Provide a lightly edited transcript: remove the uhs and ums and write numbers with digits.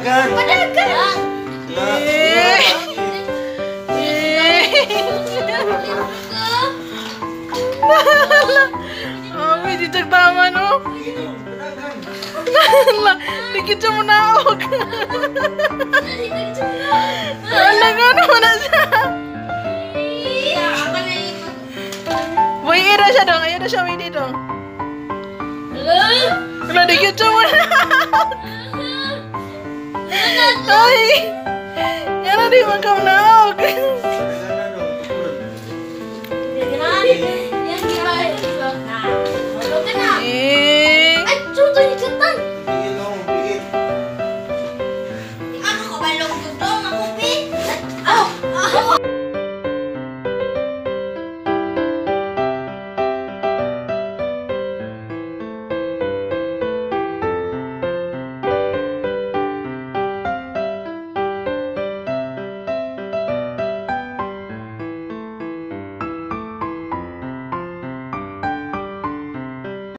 Pedagang. Pedagang. Ami dicek taman oh. Lah, dikit cuma naok. Alah kan mana siya? Boy, ira siya dong. Ayo dah siya ini dong. Lah dikit cuma naok. Ay, yan na di man naok.